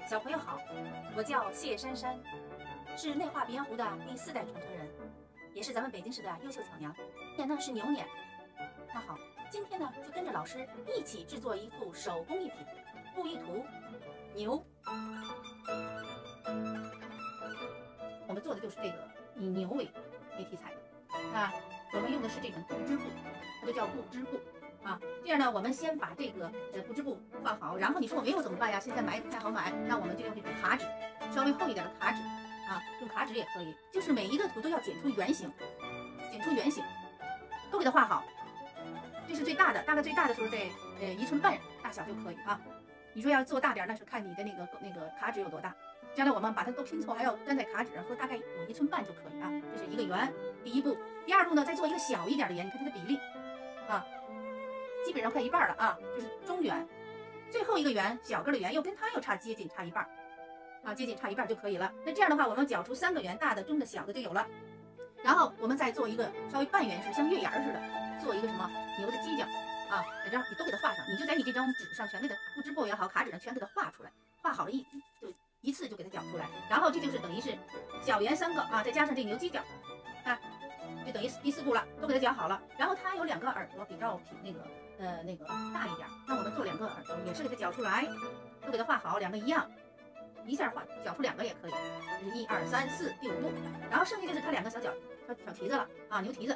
小朋友好，我叫谢珊珊，是内画鼻烟壶的第4代传承人，也是咱们北京市的优秀巧娘。年呢是牛年，那好，今天呢就跟着老师一起制作一幅手工艺品布艺图牛。我们做的就是这个以牛为题材的，那我们用的是这种布织布，它就叫布织布。这样呢，我们先把这个布织布放好，然后你说我没有怎么办呀？现在买不太好买，那我们就用这种卡纸，稍微厚一点的卡纸用卡纸也可以，就是每一个图都要剪出圆形，都给它画好。这是最大的，大概最大的时候在1寸半大小就可以啊。你说要做大点，那是看你的那个卡纸有多大。将来我们把它都拼凑，还要粘在卡纸上，说大概有1寸半就可以啊。这是一个圆，第一步。第二步呢，再做一个小一点的圆，你看它的比例基本上快一半了啊，就是中圆，最后一个圆小个的圆又跟它又接近差一半接近差一半就可以了。那这样的话，我们绞出3个圆，大的、中的、小的就有了。然后我们再做一个稍微半圆式，像月牙似的，做一个什么牛的犄角在这儿你都给它画上，你就在你这张纸上全给它布织布也好，卡纸上全给它画出来，画好了一次就给它绞出来。然后这就是等于是小圆3个再加上这牛犄角就等于第4步了，都给它绞好了。然后它有2个耳朵比较那个大一点，那我们做2个耳朵也是给它绞出来，都给它画好，2个一样，一下画绞出2个也可以，就是1、2、3、4第5步。然后剩下就是它2个小蹄子了牛蹄子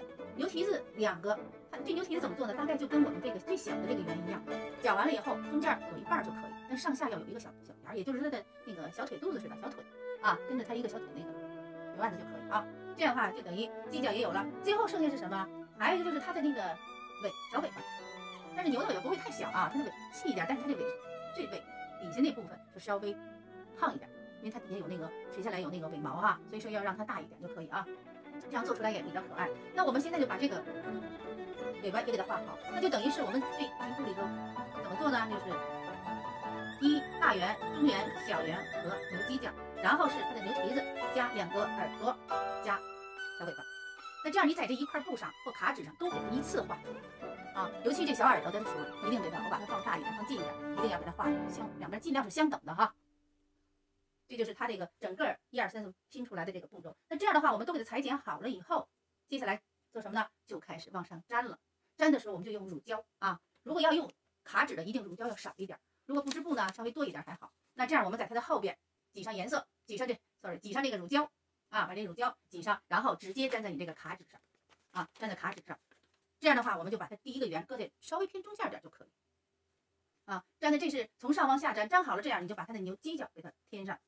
2个。它这牛蹄子怎么做呢？大概就跟我们这个最小的这个圆一样，绞完了以后中间有一半就可以，但上下要有一个小圆，也就是它的那个小腿肚子似的小腿跟着它一个小腿那个腿腕子就可以这样的话就等于犄角也有了。最后剩下是什么？还有一个就是它的那个小尾巴，但是牛的尾巴不会太小它的尾细一点，但是它这最尾底下那部分就稍微胖一点，因为它底下有那个垂下来有那个尾毛所以说要让它大一点就可以这样做出来也比较可爱。那我们现在就把这个尾巴也给它画好，那就等于是我们这一步里头怎么做呢？就是大圆、中圆、小圆和牛犄角，然后是它的牛蹄子加2个耳朵加小尾巴。那这样你在这一块布上或卡纸上都给它一次画出来尤其这小耳朵的时候一定得我把它放大一点，放近一点，一定要给它画两边尽量是相等的这就是它这个整个1、2、3拼出来的这个步骤。那这样的话，我们都给它裁剪好了以后，接下来做什么呢？就开始往上粘了。粘的时候我们就用乳胶如果要用卡纸的，一定乳胶要少一点；如果布织布呢，稍微多一点还好。那这样我们在它的后边挤上颜色，挤上这个乳胶把这乳胶挤上，然后直接粘在你这个卡纸上粘在卡纸上。这样的话，我们就把它第一个圆搁在稍微偏中间点就可以粘的这是从上往下粘好了，这样你就把它的牛犄角给它添上。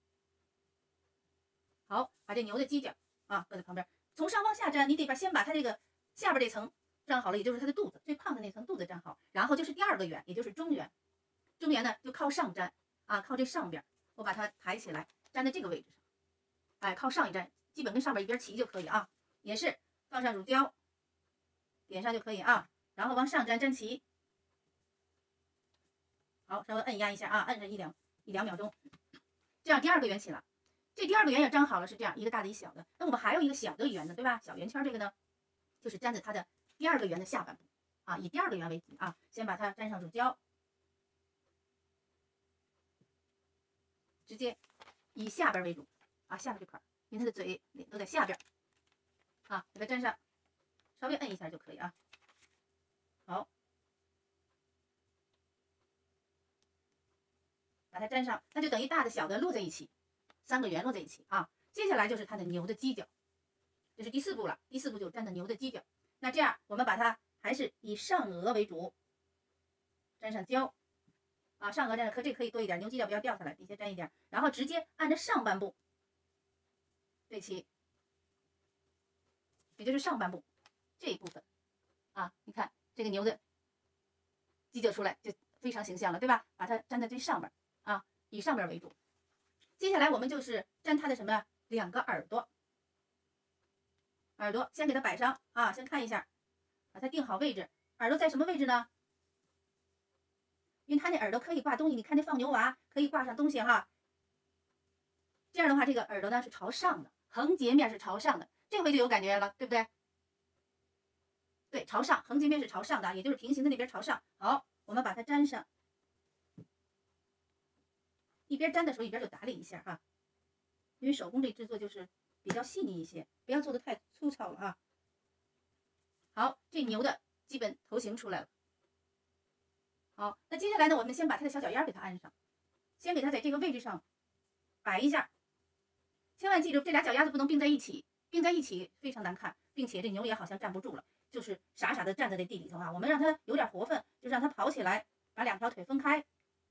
好，把这牛的犄角搁在旁边，从上往下粘，你得先把它这个下边这层粘好了，也就是它的肚子最胖的那层肚子粘好，然后就是第2个圆，也就是中圆。中圆呢就靠上粘靠这上边，我把它抬起来粘在这个位置上，靠上一粘，基本跟上边一边齐就可以也是放上乳胶，点上就可以然后往上粘齐。好，稍微按压一下按着1、2秒钟，这样第2个圆起了。这第2个圆也粘好了，是这样一个大的一小的。那我们还有一个小的圆呢，对吧？小圆圈这个呢，就是粘在它的第2个圆的下半部以第2个圆为底先把它粘上乳胶，直接以下边为主下边这块，因为它的嘴都在下边给它粘上，稍微摁一下就可以好，把它粘上，那就等于大的小的落在一起，3个圆落在一起接下来就是它的牛的犄角，这是第4步了。第4步就粘的牛的犄角。那这样我们把它还是以上额为主，粘上胶上额粘上这可以多一点，牛犄角不要掉下来，底下粘一点，然后直接按着上半部对齐，也就是上半部这一部分你看这个牛的犄角出来就非常形象了，对吧？把它粘在最上边以上边为主。接下来我们就是粘它的什么2个耳朵，先给它摆上先看一下，把它定好位置。耳朵在什么位置呢？因为它那耳朵可以挂东西，你看这放牛娃可以挂上东西这样的话，这个耳朵呢是朝上的，横截面是朝上的，这回就有感觉了，对不对？对，朝上，横截面是朝上的，也就是平行的那边朝上。好，我们把它粘上， 一边粘的时候一边就打理一下哈，因为手工这制作就是比较细腻一些，不要做的太粗糙了啊。好，这牛的基本头型出来了。好，那接下来呢，我们先把它的小脚丫给它安上，先给它在这个位置上摆一下。千万记住，这俩脚丫子不能并在一起，并在一起非常难看，并且这牛也好像站不住了，就是傻傻的站在这地里头啊。我们让它有点活分，就让它跑起来，把两条腿分开。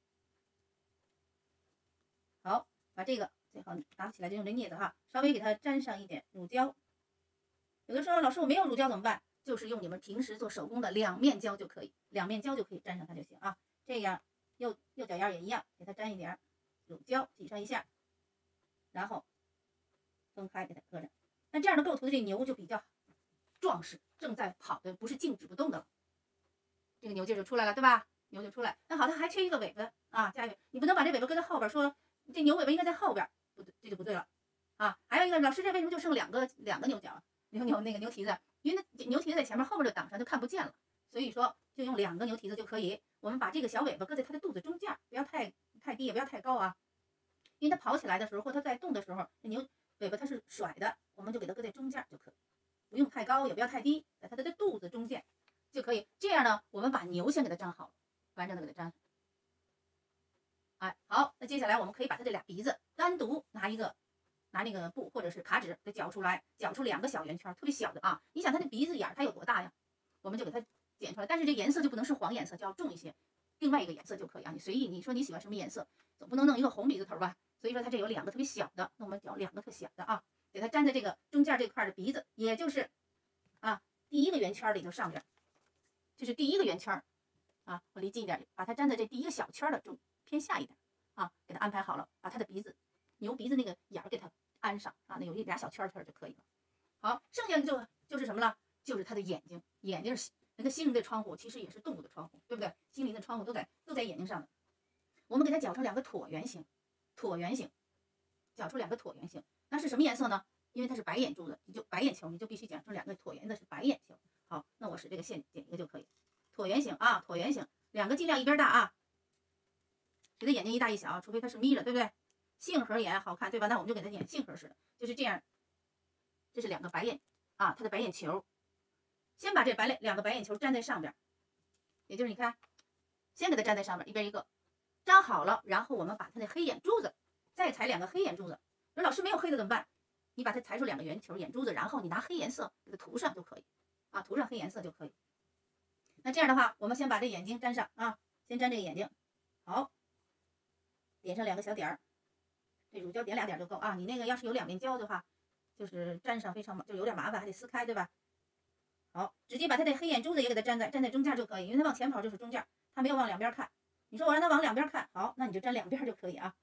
好，把这个最好拿起来就用这镊子哈，稍微给它沾上一点乳胶。有的时候老师我没有乳胶怎么办？就是用你们平时做手工的两面胶就可以，两面胶就可以沾上它就行啊。这样右脚丫也一样，给它沾一点乳胶，挤上一下，然后分开给它搁着。那这样的构图的这牛就比较壮实，正在跑的，不是静止不动的了。这个牛劲就出来了，对吧？牛就出来。那好，它还缺一个尾巴啊，加一个，你不能把这尾巴搁在后边，说这牛尾巴应该在后边，不对，这就不对了啊。还有一个，老师这为什么就剩两个牛角啊？牛蹄子，因为那牛蹄子在前面，后面就挡上，就看不见了。所以说就用两个牛蹄子就可以。我们把这个小尾巴搁在它的肚子中间，不要太低，也不要太高啊。因为它跑起来的时候，或它在动的时候，这牛尾巴它是甩的，我们就给它搁在中间就可以，不用太高，也不要太低，在它的肚子中间就可以。这样呢，我们把牛先给它粘好了，完整的给它粘。哎，好，那接下来我们可以把它这俩鼻子单独拿那个布或者是卡纸给绞出来，绞出两个小圆圈，特别小的啊。你想它的鼻子眼它有多大呀？我们就给它剪出来，但是这颜色就不能是黄颜色，就要重一些，另外一个颜色就可以啊。你随意，你说你喜欢什么颜色，总不能弄一个红鼻子头吧？所以说它这有两个特别小的，那我们绞两个特小的啊，给它粘在这个中间这块的鼻子，也就是啊第一个圆圈里头上边，这是第一个圆圈啊，我离近一点，把它粘在这第一个小圈的中偏下一点啊，给它安排好了，把它的鼻子牛鼻子那个眼儿给它安上啊，那有俩小圈就可以了。好，剩下的就是什么了？就是它的眼睛，眼睛是人的心灵的窗户，其实也是动物的窗户，对不对？心灵的窗户都在眼睛上的。我们给它绞成两个椭圆形，绞出两个椭圆形，那是什么颜色呢？因为它是白眼珠子，你就白眼球，你就必须绞出两个椭圆的是白眼球。好，那我使这个线剪一个就可以，椭圆形啊，椭圆形，两个尽量一边大啊，谁的眼睛一大一小，除非它是眯着，对不对？杏核眼好看，对吧？那我们就给它剪杏核似的，就是这样。这是两个白眼啊，它的白眼球。先把这两个白眼球粘在上边，也就是你看，先给它粘在上边，一边一个，粘好了，然后我们把它的黑眼珠子再裁两个黑眼珠子。说老师没有黑的怎么办？你把它裁出两个圆球眼珠子，然后你拿黑颜色给它涂上就可以啊，涂上黑颜色就可以。那这样的话，我们先把这眼睛粘上啊，先粘这个眼睛，好，点上两个小点儿，这乳胶点2点就够啊。你那个要是有两面胶的话，就是粘上非常就有点麻烦，还得撕开，对吧？好，直接把它的黑眼珠子也给它粘在中间就可以，因为它往前跑就是中间，它没有往两边看。你说我让它往两边看，好，那你就粘两边就可以啊。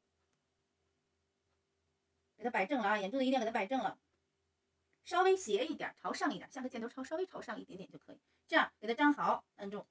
给它摆正了啊，眼珠子一定要给它摆正了，稍微斜一点，朝上一点，像个箭头朝稍微朝上一点点就可以。这样给它粘好，摁住，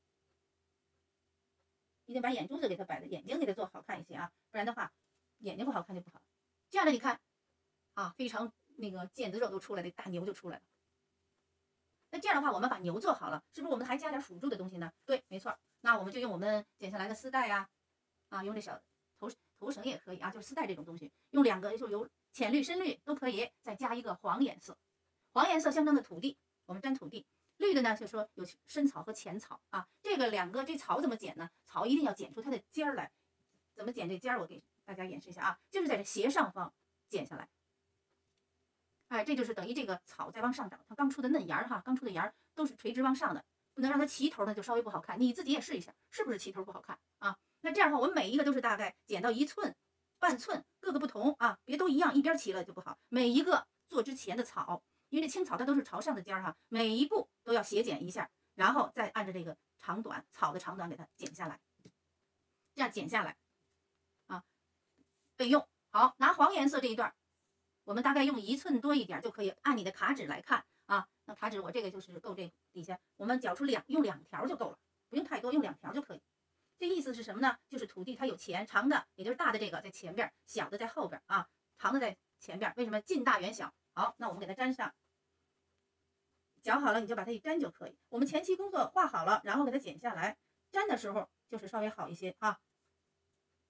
一定把眼珠子给它摆的，眼睛给它做好看一些啊，不然的话眼睛不好看就不好。这样的你看啊，非常那个腱子肉都出来了，大牛就出来了。那这样的话，我们把牛做好了，是不是我们还加点辅助的东西呢？对，没错。那我们就用我们剪下来的丝带呀，用这小头绳也可以啊，就是丝带这种东西，用两个就有浅绿、深绿都可以，再加一个黄颜色。黄颜色象征的土地，我们沾土地。绿的呢，就说有深草和浅草啊。这个两个这草怎么剪呢？草一定要剪出它的尖儿来。怎么剪这尖儿？我给大家演示一下啊，就是在这斜上方剪下来。哎，这就是等于这个草在往上长，它刚出的嫩芽儿哈，刚出的芽儿都是垂直往上的，不能让它齐头呢，就稍微不好看。你自己也试一下，是不是齐头不好看啊？那这样的话，我们每一个都是大概剪到1寸、半寸，各个不同啊，别都一样，一边齐了就不好。每一个做之前的草，因为这青草它都是朝上的尖儿哈，每一步都要斜剪一下，然后再按照这个长短草的长短给它剪下来，这样剪下来啊，备用。好，拿黄颜色这一段。我们大概用1寸多一点就可以，按你的卡纸来看啊。那卡纸我这个就是够这底下，我们绞出用2条就够了，不用太多，用2条就可以。这意思是什么呢？就是土地它有长的，也就是大的这个在前边，小的在后边啊，长的在前边。为什么近大远小？好，那我们给它粘上，绞好了你就把它一粘就可以。我们前期工作画好了，然后给它剪下来，粘的时候就是稍微好一些啊。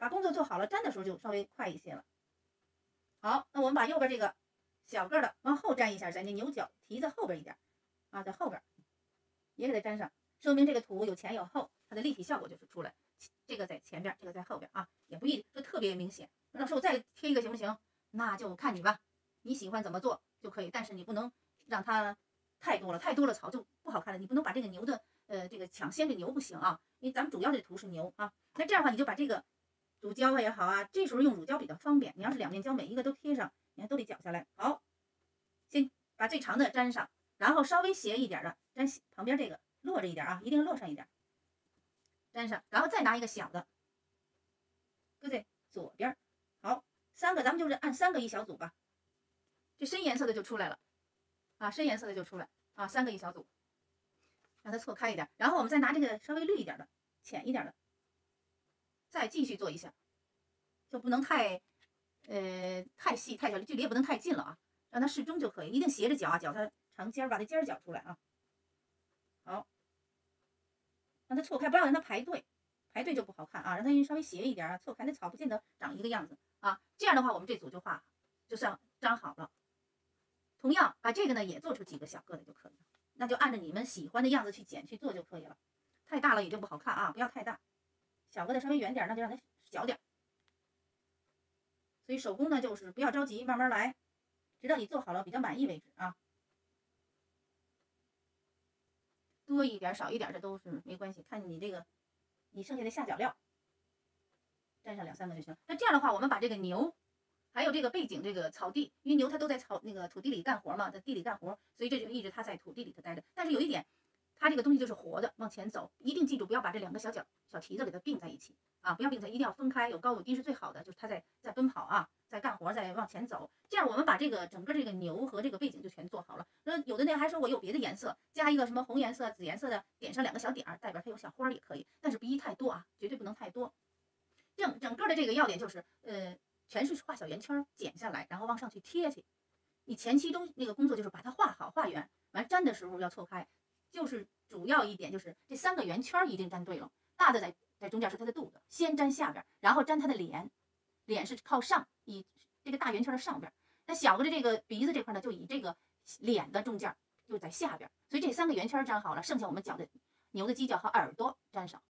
把工作做好了，粘的时候就稍微快一些了。好，那我们把右边这个小个的往后粘一下，在那牛角蹄子后边一点啊，在后边也给它粘上，说明这个图有前有后，它的立体效果就是出来。这个在前边，这个在后边啊，也不一定说特别明显。老师，我再贴一个行不行？那就看你吧，你喜欢怎么做就可以，但是你不能让它太多了，太多了草就不好看了。你不能把这个牛的这个抢先这牛不行啊，因为咱们主要这图是牛啊。那这样的话，你就把这个乳胶也好啊，这时候用乳胶比较方便。你要是两面胶每一个都贴上，你看都得绞下来。好，先把最长的粘上，然后稍微斜一点的粘旁边这个落着一点啊，一定落上一点，粘上，然后再拿一个小的搁在左边。好，3个咱们就是按3个一小组吧，这深颜色的就出来了啊，深颜色的就出来啊，3个一小组，让它错开一点，然后我们再拿这个稍微绿一点的、浅一点的，再继续做一下，就不能太细太小，距离也不能太近了啊，让它适中就可以，一定斜着绞啊，绞它长尖，把这尖绞出来啊。好，让它错开，不要让它排队，排队就不好看啊，让它稍微斜一点啊，错开，那草不见得长一个样子啊。这样的话，我们这组就画就算粘好了。同样把这个呢也做出几个小个的就可以了，那就按照你们喜欢的样子去剪去做就可以了。太大了也就不好看啊，不要太大，小个的稍微圆点，那就让它小点。所以手工呢就是不要着急，慢慢来，直到你做好了比较满意为止啊。多一点少一点这都是没关系，看你这个你剩下的下脚料，粘上2、3个就行。那这样的话，我们把这个牛还有这个背景这个草地，因为牛它都在土地里干活嘛，在地里干活，所以这就一直它在土地里头待着。但是有一点，它这个东西就是活的，往前走，一定记住不要把这2个小蹄子给它并在一起啊，不要并在，一定要分开，有高有低是最好的。就是它在奔跑啊，在干活，在往前走，这样我们把这个整个这个牛和这个背景就全做好了。那有的人还说我有别的颜色，加一个什么红颜色、紫颜色的，点上2个小点儿，代表它有小花也可以，但是不宜太多啊，绝对不能太多。整个的这个要点就是全是画小圆圈，剪下来，然后往上去贴去。你前期那个工作就是把它画好，画圆，完粘的时候要错开。就是主要一点就是这3个圆圈一定粘对了，大的在中间是它的肚子，先粘下边，然后粘它的脸，脸是靠上，以这个大圆圈的上边。那小的这个鼻子这块呢，就以这个脸的中间就在下边。所以这3个圆圈粘好了，剩下我们绞的牛的犄角和耳朵粘上。